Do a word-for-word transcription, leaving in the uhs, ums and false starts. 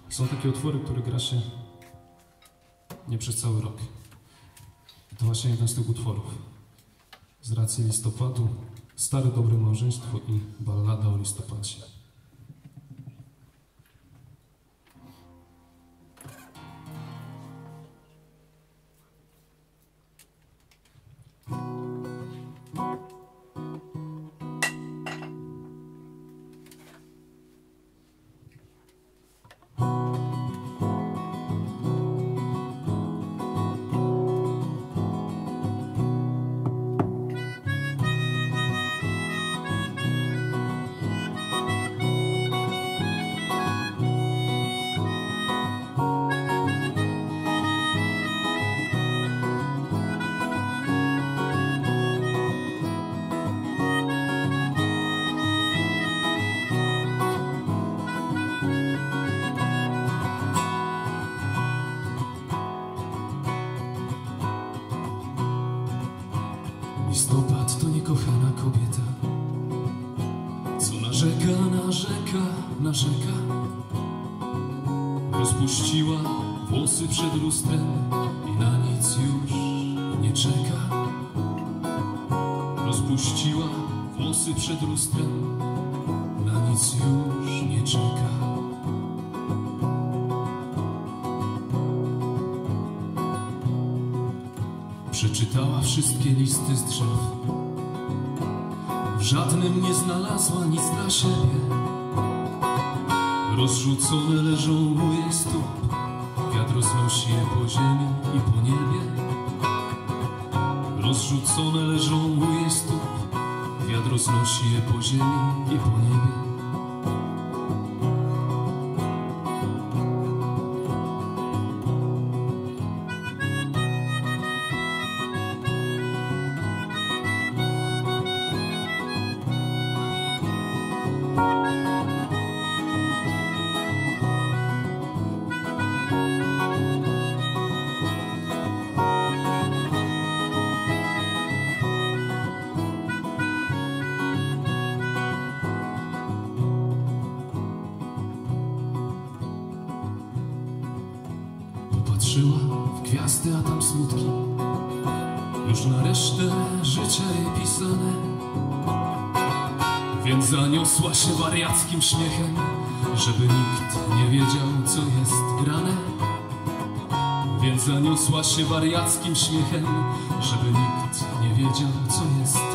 Są takie utwory, które gra się nie przez cały rok. I to właśnie jeden z tych utworów. Z racji listopadu, Stare dobre małżeństwo i Ballada o listopadzie. Listopad to niekochana kobieta, co narzeka, narzeka, narzeka. Rozpuściła włosy przed lustrem i na nic już nie czeka. Rozpuściła włosy przed lustrem, na nic już nie czeka. Przeczytała wszystkie listy z drzew, w żadnym nie znalazła nic dla siebie. Rozrzucone leżą u jej stóp, wiatr roznosi je po ziemi i po niebie. Rozrzucone leżą u jej stóp, wiatr roznosi je po ziemi i po niebie. Patrzyła w gwiazdy, a tam smutki, już na resztę życia jej pisane. Więc zaniosła się wariackim śmiechem, żeby nikt nie wiedział, co jest grane. Więc zaniosła się wariackim śmiechem, żeby nikt nie wiedział, co jest